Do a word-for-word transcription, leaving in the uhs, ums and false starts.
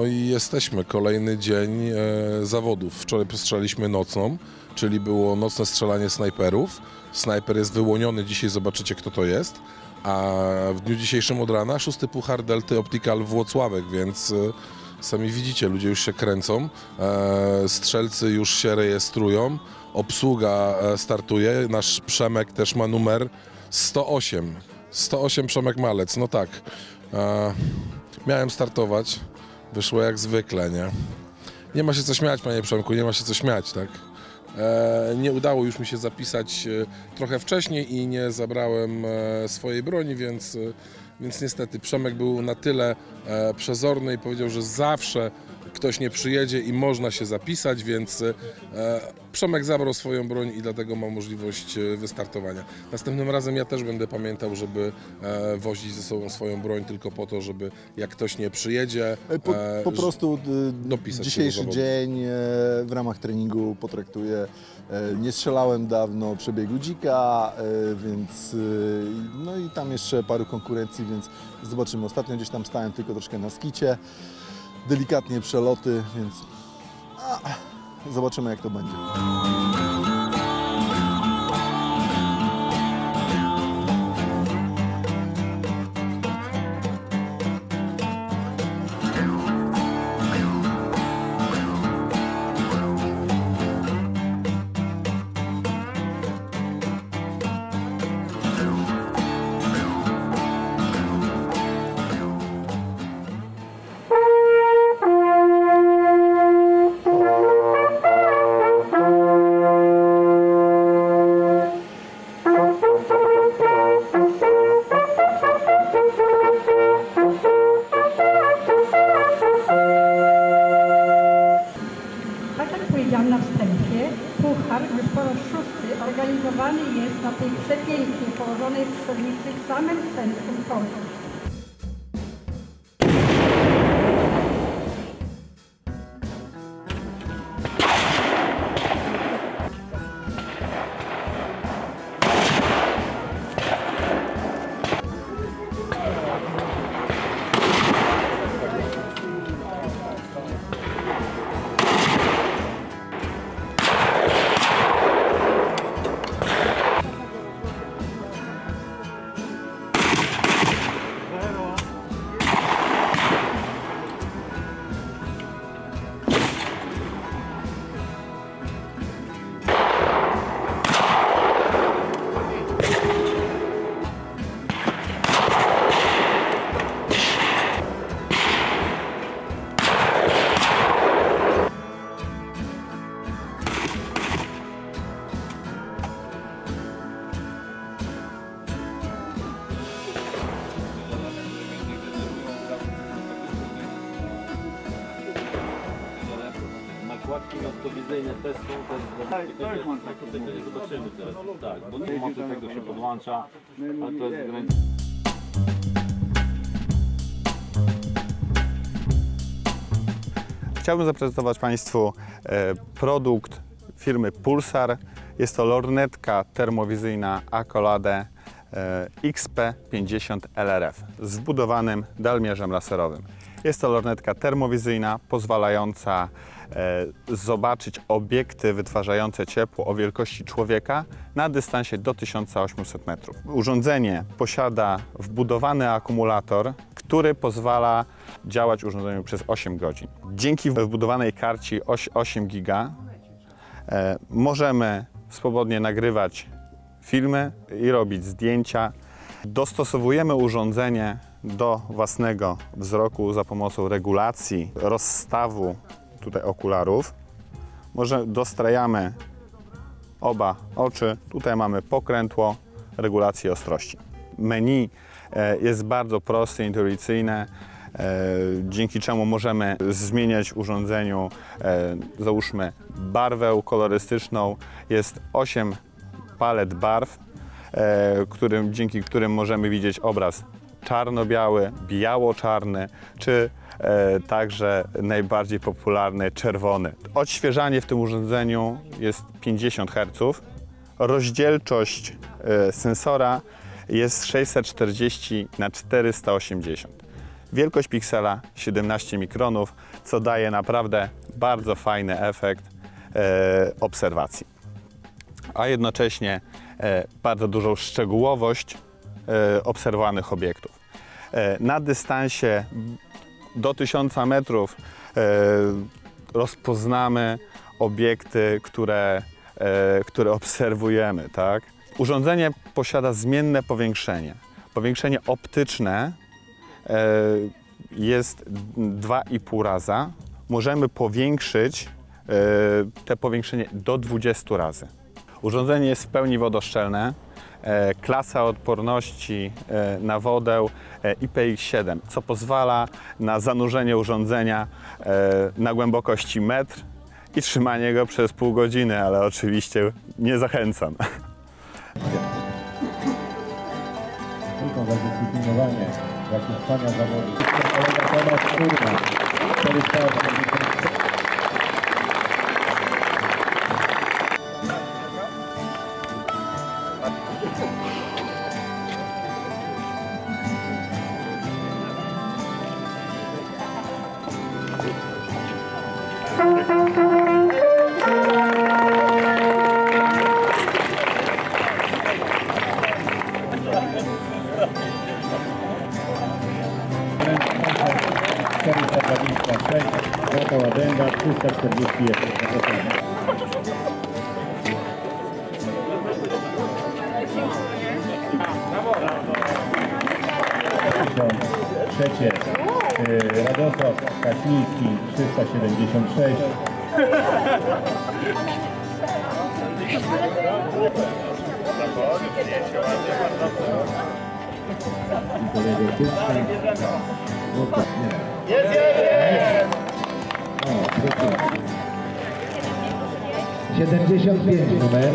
No i jesteśmy, kolejny dzień e, zawodów. Wczoraj postrzelaliśmy nocną, czyli było nocne strzelanie snajperów. Snajper jest wyłoniony, dzisiaj zobaczycie, kto to jest. A w dniu dzisiejszym od rana szósty Puchar Delty Optical Włocławek, więc e, sami widzicie, ludzie już się kręcą, e, strzelcy już się rejestrują, obsługa e, startuje. Nasz Przemek też ma numer sto osiem. sto osiem Przemek Malec, no tak. E, miałem startować. Wyszło jak zwykle, nie? Nie ma się co śmiać, panie Przemku, nie ma się co śmiać, tak? E, nie udało już mi się zapisać e, trochę wcześniej i nie zabrałem e, swojej broni, więc, e, więc niestety Przemek był na tyle e, przezorny i powiedział, że zawsze ktoś nie przyjedzie i można się zapisać, więc e, Przemek zabrał swoją broń i dlatego ma możliwość wystartowania. Następnym razem ja też będę pamiętał, żeby e, wozić ze sobą swoją broń tylko po to, żeby jak ktoś nie przyjedzie, e, po, po prostu dopisać dzisiejszy dzień e, w ramach treningu potraktuję. E, nie strzelałem dawno przebiegu dzika, e, więc e, no i tam jeszcze paru konkurencji, więc zobaczymy. Ostatnio gdzieś tam stałem tylko troszkę na skicie. Delikatnie przeloty, więc a, zobaczymy, jak to będzie. Na wstępie, puchar już po raz szósty organizowany jest na tej przepięknie położonej strzelnicy w samym centrum portu. Nakładki odpowiednie też są też tak, tak, tego nie zobaczymy teraz. Tak, bo nie mocy tego się podłącza, ale to jest granica. Chciałbym zaprezentować Państwu produkt firmy Pulsar. Jest to lornetka termowizyjna Acolade X P pięćdziesiąt L R F z wbudowanym dalmierzem laserowym. Jest to lornetka termowizyjna pozwalająca e, zobaczyć obiekty wytwarzające ciepło o wielkości człowieka na dystansie do tysiąca ośmiuset metrów. Urządzenie posiada wbudowany akumulator, który pozwala działać urządzeniu przez osiem godzin. Dzięki wbudowanej karcie osiem giga e, możemy swobodnie nagrywać filmy i robić zdjęcia. Dostosowujemy urządzenie do własnego wzroku za pomocą regulacji rozstawu tutaj okularów. Może dostrajamy oba oczy. Tutaj mamy pokrętło, regulację ostrości. Menu jest bardzo proste, intuicyjne, dzięki czemu możemy zmieniać w urządzeniu, załóżmy, barwę kolorystyczną. Jest osiem palet barw, którym, dzięki którym możemy widzieć obraz czarno-biały, biało-czarny, czy e, także najbardziej popularny czerwony. Odświeżanie w tym urządzeniu jest pięćdziesiąt herców. Rozdzielczość e, sensora jest sześćset czterdzieści na czterysta osiemdziesiąt. Wielkość piksela siedemnaście mikronów, co daje naprawdę bardzo fajny efekt e, obserwacji. A jednocześnie e, bardzo dużą szczegółowość e, obserwowanych obiektów. E, na dystansie do tysiąca metrów e, rozpoznamy obiekty, które, e, które obserwujemy. Tak? Urządzenie posiada zmienne powiększenie. Powiększenie optyczne e, jest dwa i pół raza. Możemy powiększyć e, te powiększenie do dwudziestu razy. Urządzenie jest w pełni wodoszczelne. E, klasa odporności e, na wodę e, I P X siedem, co pozwala na zanurzenie urządzenia e, na głębokości metr i trzymanie go przez pół godziny, ale oczywiście nie zachęcam. Tylko za dyscyplinowanie, jakie trwania zawodu. Kolega Tomasz Kurna, czterysta osiemdziesiąt cztery. czterysta dwadzieścia sześć, data Ładęga trzysta czterdzieści jeden. Zapraszamy. Trzecie, y, Radosław Kaśmiński trzysta siedemdziesiąt sześć. Jest, jest! siedemdziesiąt pięć numer.